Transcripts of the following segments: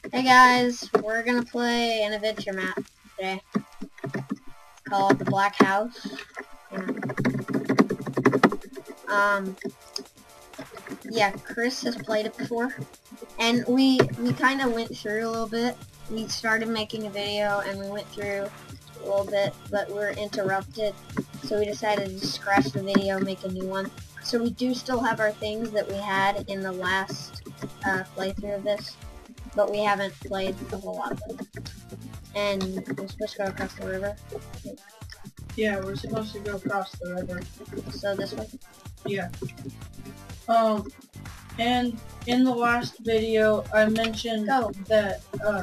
Hey guys, we're gonna play an adventure map today. It's called the Black House. Yeah, Chris has played it before, and we kind of went through a little bit. We started making a video, and we went through a little bit, but we were interrupted, so we decided to just scratch the video, make a new one. So we do still have our things that we had in the last playthrough of this, but we haven't played a whole lot of them. And we're supposed to go across the river. Yeah, we're supposed to go across the river. So this way? Yeah. And in the last video, I mentioned that,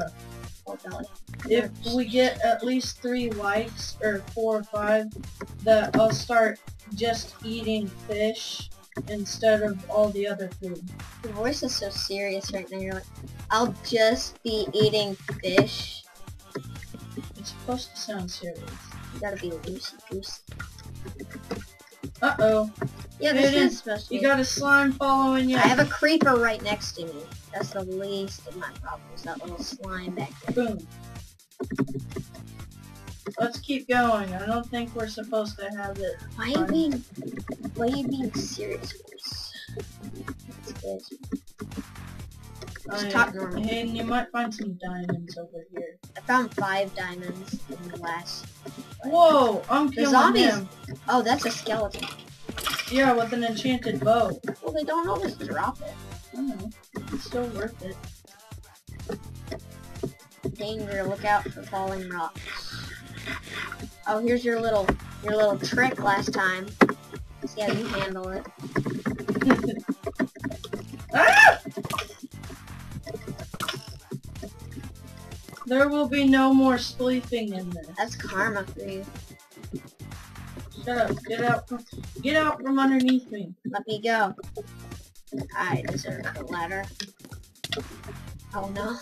if we get at least 3 likes, or 4 or 5, that I'll start just eating fish instead of all the other food. Your voice is so serious right now. You're like, I'll just be eating fish. It's supposed to sound serious. You gotta be loosey-goosey. Uh-oh. Yeah, this is supposed to be. You got a slime following you. I have a creeper right next to me. That's the least of my problems. That little slime back there. Boom. Let's keep going. I don't think we're supposed to have it. Why are you being serious, Chris? Just talk normal. And you might find some diamonds over here. I found 5 diamonds in the last. Whoa! I'm killing zombies. them. Oh, that's a skeleton. Yeah, with an enchanted bow. Well, they don't always drop it. I don't know. It's still worth it. Danger! Look out for falling rocks. Oh, here's your little trick last time. See how you handle it. Ah! There will be no more sleeping in this. That's karma for you. Shut up. Get out from underneath me. Let me go. I deserve the ladder. Oh no.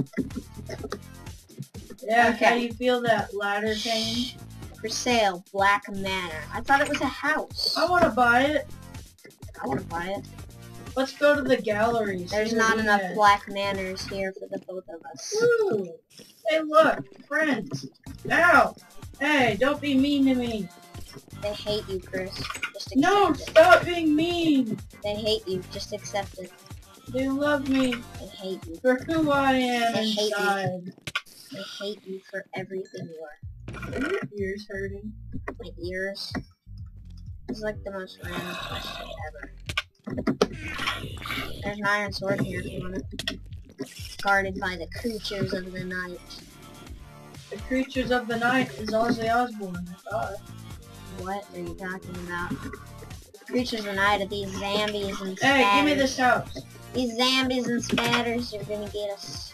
Yeah, okay. How do you feel that ladder pain? For sale, Black Manor. I thought it was a house. I want to buy it. I want to buy it. Let's go to the galleries. There's not enough Black Manors here for the both of us. Ooh. Hey, look, friends. Ow. Hey, don't be mean to me. They hate you, Chris. Just accept No, it. stop being mean. They hate you. Just accept it. They love me. They hate you. For who I am They hate inside. They hate you for everything you are. Are your ears hurting? My ears. It's like the most random question ever. There's an iron sword here if you want it. Guarded by the creatures of the night. The creatures of the night is Ozzy Osbourne, I thought. What are you talking about? The creatures of the night are these zombies and spatters. Hey, give me this house. These zombies and spatters are gonna get us.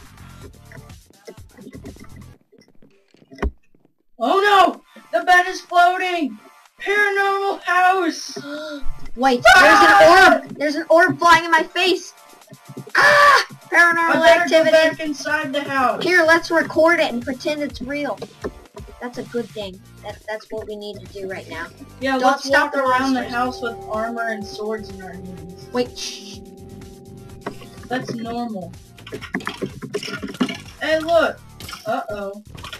Oh no! The bed is floating! Paranormal house! Wait, there's an orb! There's an orb flying in my face! Ah! Paranormal activity! Go back inside the house! Here, let's record it and pretend it's real. That's a good thing. That's what we need to do right now. Yeah, Don't let's stop walk around the monsters. house with armor and swords in our hands. Wait, shh. That's normal. Hey, look! Uh-oh.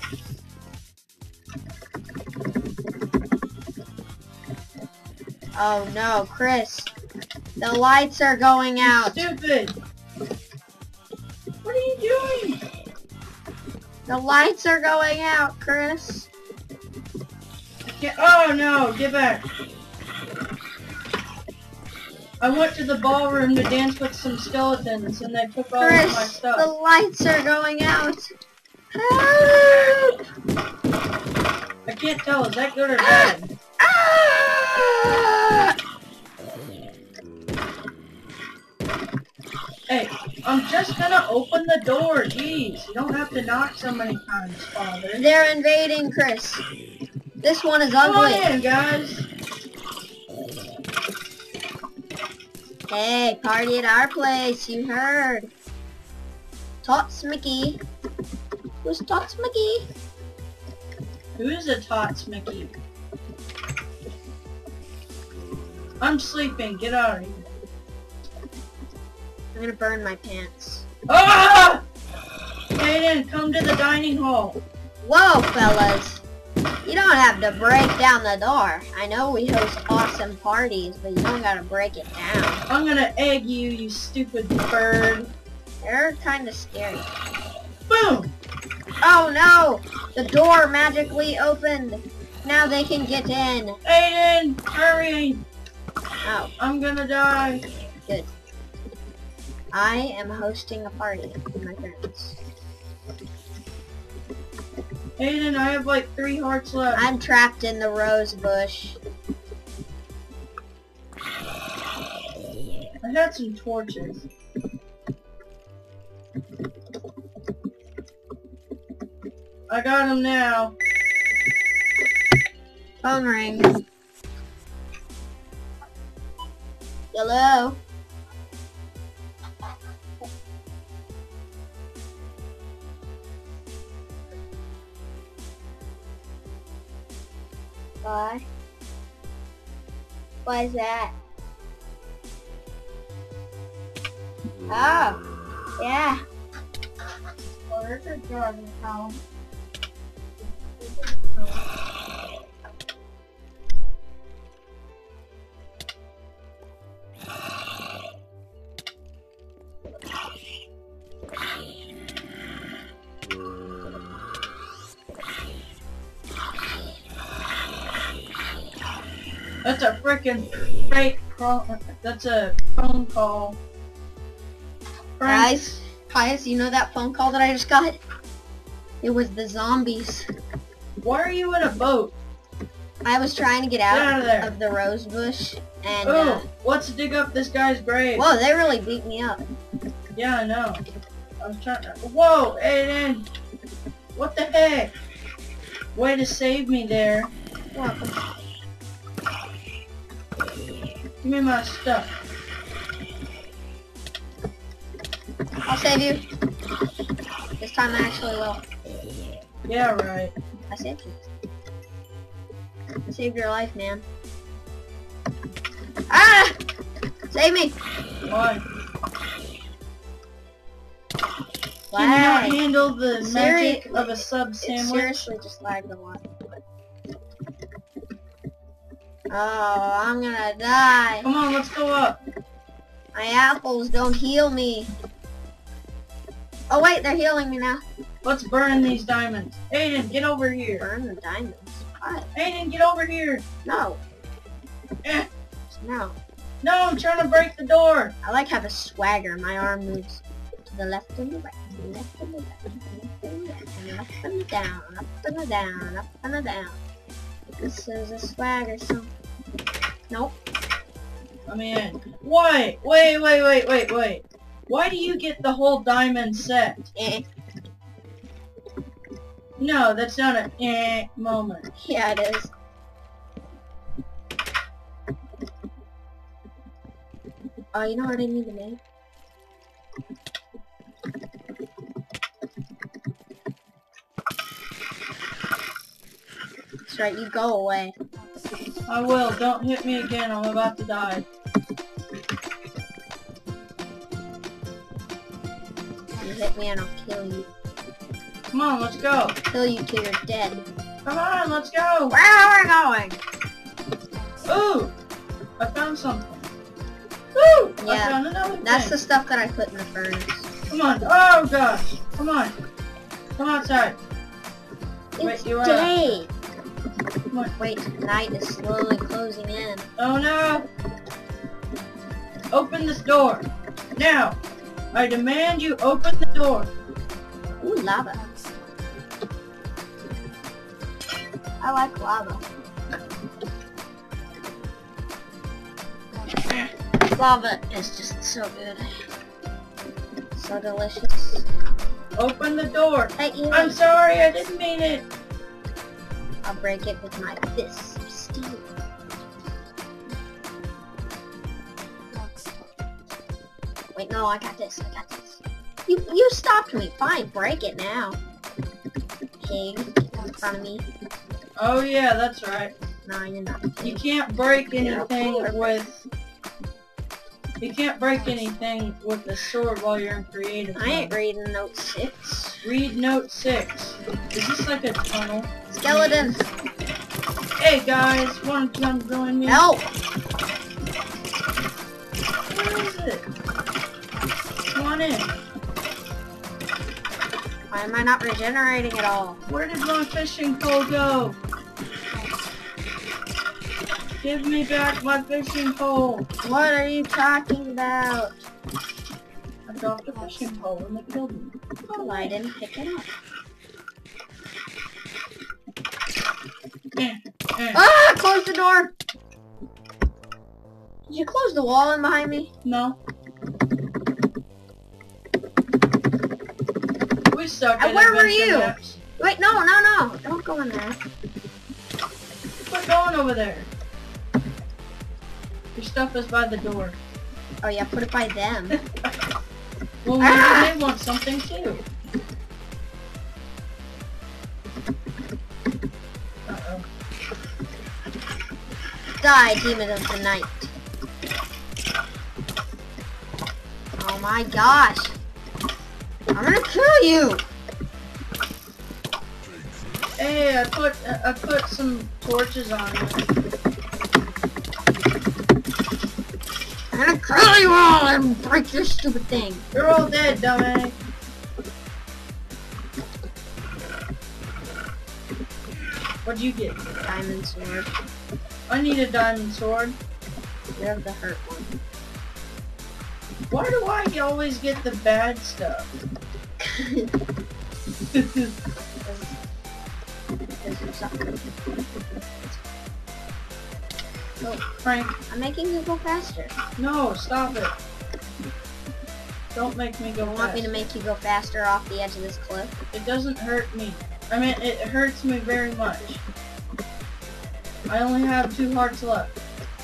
Oh no, Chris. The lights are going out. Stupid! What are you doing? The lights are going out, Chris. Oh no, get back. I went to the ballroom to dance with some skeletons and they took all of my Chris, stuff. the lights are going out. Help! I can't tell, is that good or bad? Ah! Hey, I'm just gonna open the door, jeez. You don't have to knock so many times, Father. They're invading, Chris. This one is Come ugly. on in, guys. Hey, party at our place, you heard. Tots Mickey. Who's Tots Mickey? Who is a Tots Mickey? I'm sleeping, get out of here. I'm gonna burn my pants. Ah! Aiden, come to the dining hall. Whoa, fellas. You don't have to break down the door. I know we host awesome parties, but you don't gotta break it down. I'm gonna egg you, you stupid bird. They're kinda scary. Boom! Oh no! The door magically opened. Now they can get in. Aiden, hurry! Oh, I'm gonna die. good. I am hosting a party with my friends. Aiden, I have like 3 hearts left. I'm trapped in the rose bush. I had some torches. I got him now. Phone rings. Hello? What? What is that? Oh, yeah. Well, there's a garden home. That's a freaking fake call. That's a phone call. Guys, you know that phone call that I just got? It was the zombies. Why are you in a boat? I was trying to get Get out out of there. of the rose bush, and Oh, let's dig up this guy's grave. whoa, they really beat me up. Yeah, I know. I was trying to. Whoa, Aiden! What the heck? Way to save me there. Welcome. Give me my stuff. I'll save you. This time I actually will. Yeah, right. I saved you. I saved your life, man. Ah! Save me! Why? Lag. Can you not handle the Siri- magic of a sub It sandwich? seriously just lagged a lot. Oh, I'm gonna die. Come on, let's go up. My apples don't heal me. Oh wait, they're healing me now. Let's burn these diamonds. Aiden, get over here. Burn the diamonds. What? Aiden, get over here. No. Eh. No. No, I'm trying to break the door. I like have a swagger. My arm moves to the left and the right, to the left and the right, to the left and the right, and up and the down, up and the down, up and the down. This is a swagger song. Nope. I'm in. Why? Wait. Why do you get the whole diamond set? Eh. No, that's not an moment. Yeah, it is. Oh, you know what I need to make? That's right, you go away. I will. Don't hit me again. I'm about to die. You hit me and I'll kill you. Come on, let's go. Kill you till you're dead. Come on, let's go. Where are we going? Ooh! I found something. Woo! I Yeah, found another That's thing. the stuff that I put in the furnace. Come on. Oh, gosh. Come on. Come outside. It's Wait, you are- day. Come on. Wait, night is slowly closing in. Oh, no. Open this door. Now. I demand you open the door. Ooh, lava. I like lava. Lava is just so good. So delicious. Open the door. Hey, you. I'm sorry, I didn't mean it. I'll break it with my fists of steel. Wait, no, I got this. You stopped me. Fine, break it now. Pig in front of me. Oh, yeah, that's right. No, you're not. You can't break anything with You can't break anything with the sword while you're in creative. I ain't reading note 6. Read note 6. Is this like a tunnel? Skeletons! Hey guys, wanna come join me? Help! Where is it? Come on in. Why am I not regenerating at all? Where did my fishing pole go? Give me back my fishing pole. What are you talking about? I dropped the fishing pole and it killed me. Oh, I didn't pick it up. Ah! Close the door! Did you close the wall in behind me? No. We suck at Where were adventure you? maps. Wait, no. Don't go in there. Quit going over there. Your stuff is by the door. Oh yeah, put it by them. Well, maybe they want something too. Uh-oh. Die, demon of the night. Oh my gosh. I'm gonna kill you! Hey, I put some torches on it. I'm gonna kill you all and break your stupid thing. You're all dead, dumbass. What'd you get? Diamond sword. I need a diamond sword. You have the hurt one. Why do I always get the bad stuff? Because you suck. Oh, Frank. I'm making you go faster. No, stop it. Don't make me go You want me to faster. make you go faster off the edge of this cliff? It doesn't hurt me. I mean, it hurts me very much. I only have 2 hearts left.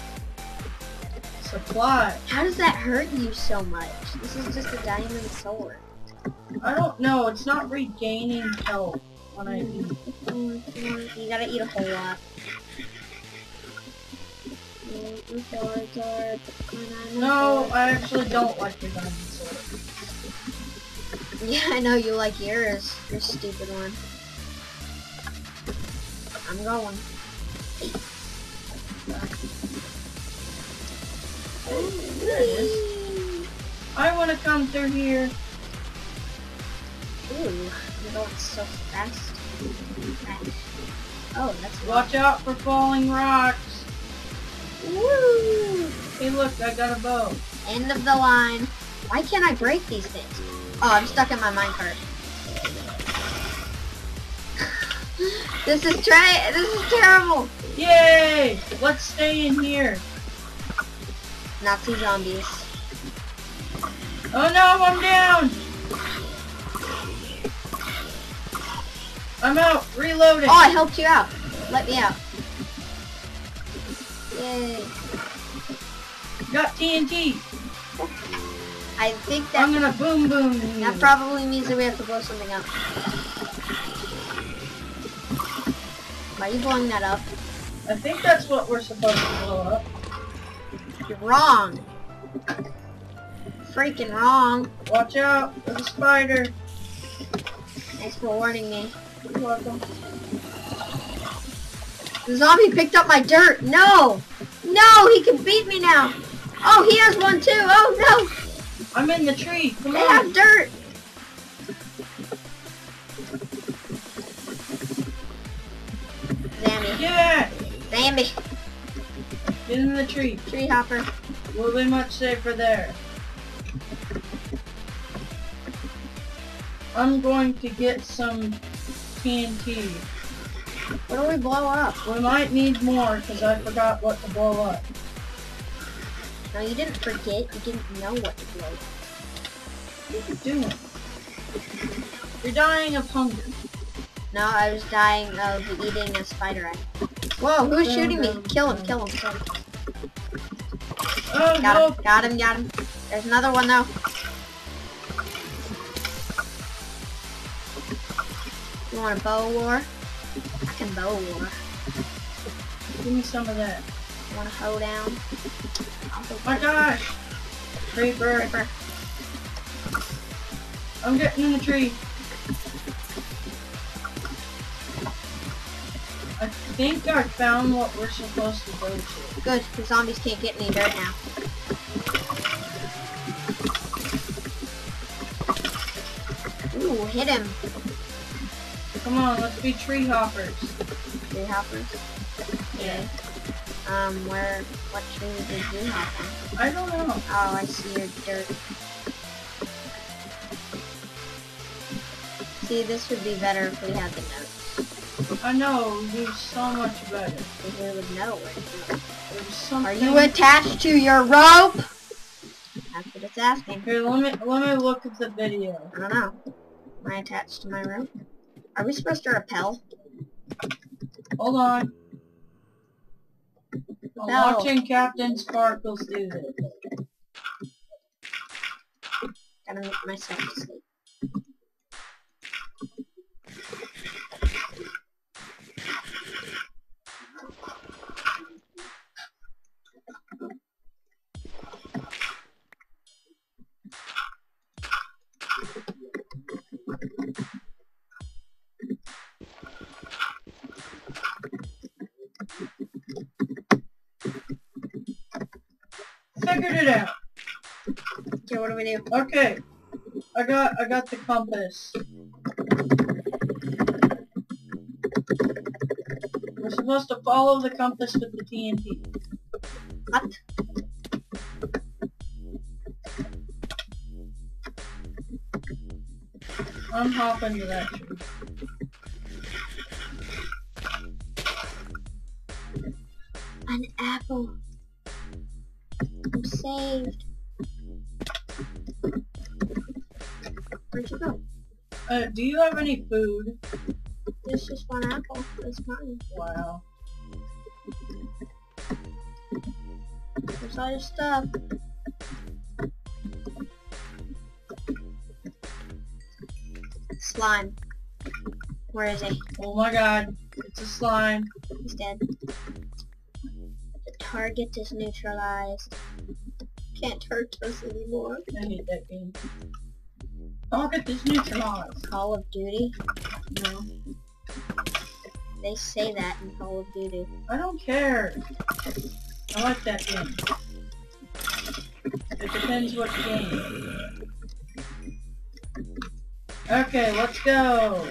Supply. How does that hurt you so much? This is just a diamond sword. I don't know. It's not regaining health when I eat. You gotta eat a whole lot. No, I actually don't like the diamond sword. Yeah, I know you like yours. Your stupid one. I'm going. There it is. I want to come through here. Ooh, you're going so fast. Oh, that's Watch out for falling rocks. Woo! Hey, look, I got a bow. End of the line. Why can't I break these things? Oh, I'm stuck in my minecart. This is terrible. Yay! Let's stay in here. Nazi zombies. Oh no, I'm down. I'm out. Reloading. Oh, I helped you out. Let me out. Yay. Got TNT. I think I'm that gonna boom boom you. that probably means that we have to blow something up. Why are you blowing that up? I think that's what we're supposed to blow up. You're wrong. Freaking wrong. Watch out for the spider. Thanks for warning me. You're welcome. The zombie picked up my dirt. No! No, he can beat me now. Oh, he has one too. Oh no! I'm in the tree. Come They on. have dirt. Zammy. Yeah. Zammy. Get in the tree. Tree hopper. We'll be much safer there. I'm going to get some TNT. What do we blow up? We might need more because I forgot what to blow up. No, you didn't forget. You didn't know what to blow up. What are you doing? You're dying of hunger. No, I was dying of eating a spider eye. Whoa, who's shooting me? Kill him, kill him, kill him. Oh, Got no. him, got him, got him. There's another one though. You want a bow war? I can bow war. Give me some of that. You want a hoe down? Oh my gosh. Creeper. Creeper. I'm getting in the tree. I think I found what we're supposed to go to. Good, the zombies can't get any dirt now. Ooh, hit him. Come on, let's be tree hoppers. Tree hoppers? Yeah. What tree did you hop on? I don't know. Oh, I see your dirt. See, this would be better if we had the notes. I know, it would be so much better. Because we would know where to go. There's something... Are you attached to your rope? That's what it's asking. Here, let me look at the video. I don't know. Am I attached to my rope? Are we supposed to rappel? Hold on. I'm No. watching Captain Sparkles do this. Gotta make myself sleep. Figured it out. Okay, what do we do? Okay. I got the compass. We're supposed to follow the compass with the TNT. What? I'm hopping to that tree. An apple. I'm saved. Where'd you go? Do you have any food? There's just one apple. That's mine. Wow. Where's all your stuff? Slime. Where is he? Oh my god. It's a slime. He's dead. The target is neutralized. Can't hurt us anymore. I hate that game. Target is neutralized. Call of Duty? No. They say that in Call of Duty. I don't care. I like that game. It depends what game. Okay, let's go.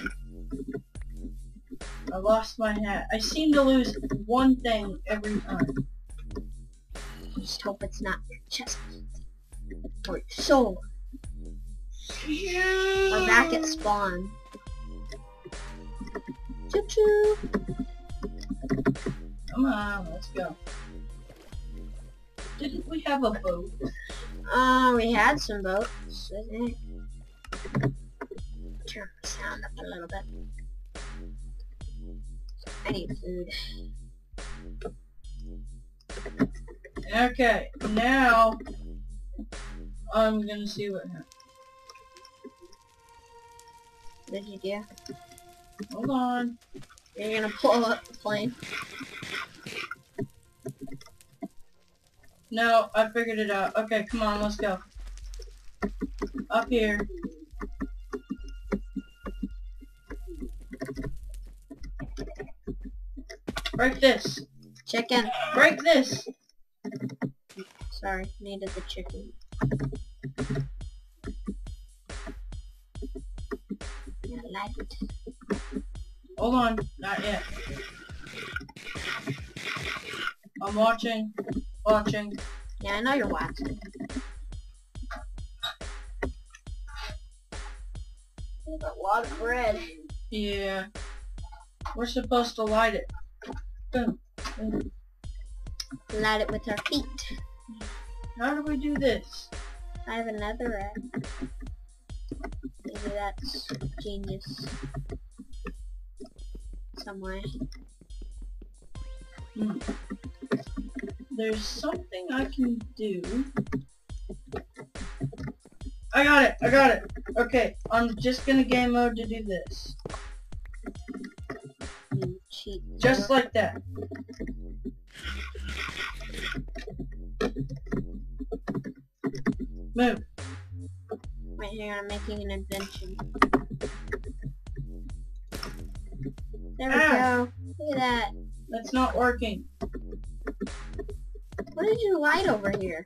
I lost my hat. I seem to lose one thing every time. Just hope it's not your chest or your soul. We're back at spawn. Choo choo. Come on, let's go. Didn't we have a boat? We had some boats, I think. Turn the sound up a little bit. I need food. Okay, now I'm gonna see what happens. What did you do? Hold on. You're gonna pull up the plane. No, I figured it out. Okay, come on, let's go. Up here. Break this. Chicken. Break this. Sorry, needed the chicken. Yeah, light it. Hold on, not yet. I'm watching. Watching. Yeah, I know you're watching. There's a lot of bread. Yeah. We're supposed to light it. Boom. Boom. Light it with our feet. How do we do this? I have another egg. Maybe that's genius. Some way. There's something I can do. I got it! I got it! Okay, I'm just gonna game mode to do this. You cheat. Just like that. Move. Right here, I'm making an invention. There we go. Look at that. That's not working. What did you light over here?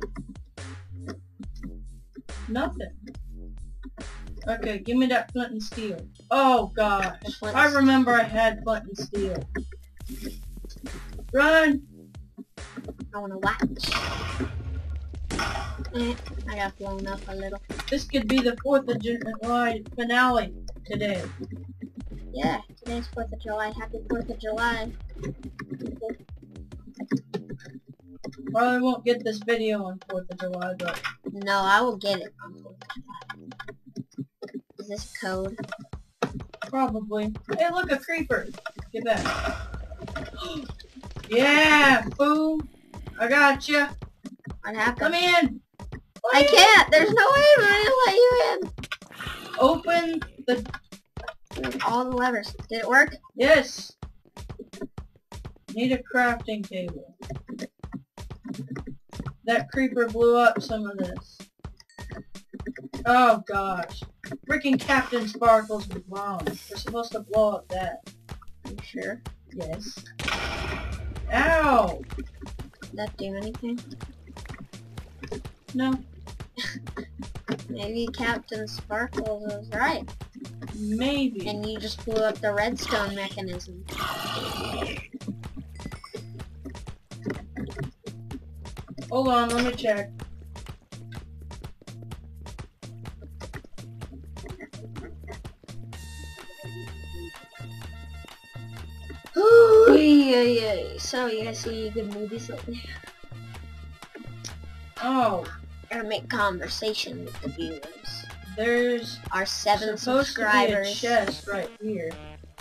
Nothing. Okay, give me that flint and steel. Oh gosh. I Steel. remember I had flint and steel. Run! I wanna watch. I got blown up a little. This could be the 4th of July finale today. Yeah, today's 4th of July. Happy 4th of July. Probably won't get this video on 4th of July, but... No, I will get it on 4th of July. Is this code? Probably. Hey, look, a creeper! Get back. Yeah, fool! I got you. What happened? Come in! I can't! There's no way I'm gonna let you in! Open the... All the levers. Did it work? Yes! Need a crafting table. That creeper blew up some of this. Oh gosh. Freaking Captain Sparkles was wrong. We're supposed to blow up that. Are you sure? Yes. Ow! Did that do anything? No. Maybe Captain Sparkles was right. Maybe. And you just blew up the redstone mechanism. Hold on, let me check. So, you guys see any good movies lately? Oh, Or make conversation with the viewers. there's Our 7 supposed to be a subscribers. chest right here.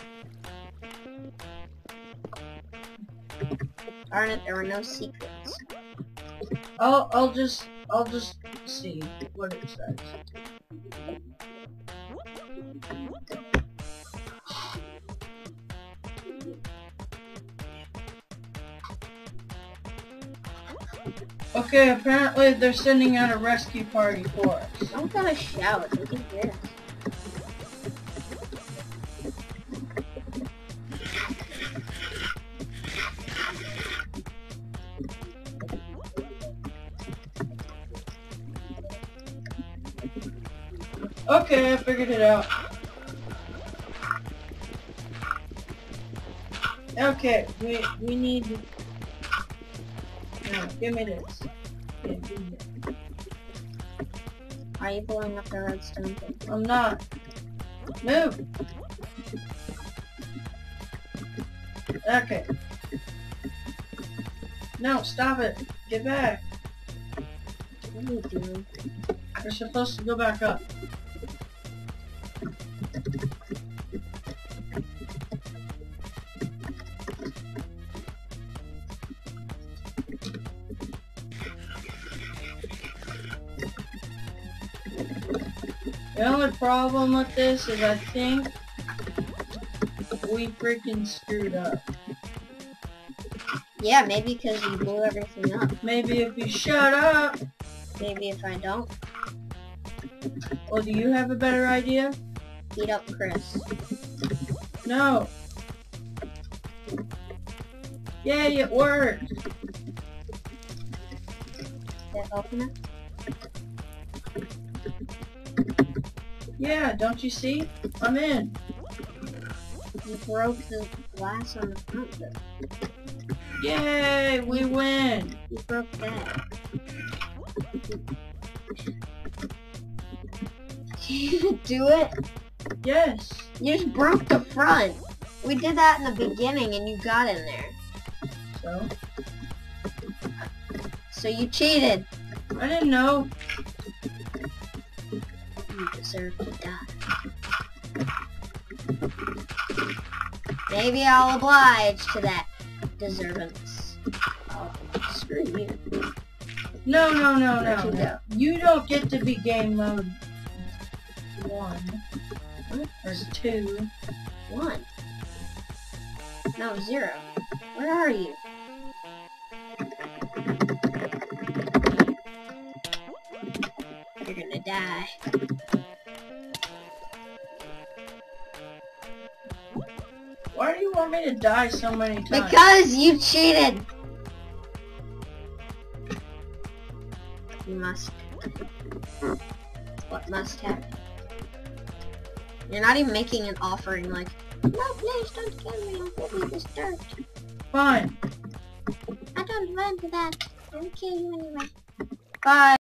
Darn it, there were no secrets. I'll just see what it says. Okay, apparently they're sending out a rescue party for us. I'm gonna shout. Look at this. Okay, I figured it out. Okay, we need... No, give me this. Yeah, give me it. Are you blowing up the redstone thing? I'm not. Move! Okay. No, stop it. Get back. What are you doing? We're supposed to go back up. The only problem with this is I think we freaking screwed up. Yeah, maybe because you blew everything up. Maybe if you shut up. Maybe if I don't. Well, do you have a better idea? Beat up Chris. No. Yay, it worked. Did it open it? Yeah, don't you see? I'm in. You broke the glass on the front door. Yay, we win. You broke that. You do it? Yes. You just broke the front. We did that in the beginning and you got in there. So? So you cheated. I didn't know. You deserve to die. Maybe I'll oblige to that deservance. Oh, screw you. No, no, no, Where'd no, you no. go? You don't get to be game mode 1. Or 2. 1. No, 0. Where are you? die. Why do you want me to die so many times? Because you cheated! You must. What must happen? You're not even making an offering, like, no, please don't kill me, I will be disturbed. Fine. I don't want that. I'll kill you anyway. Bye.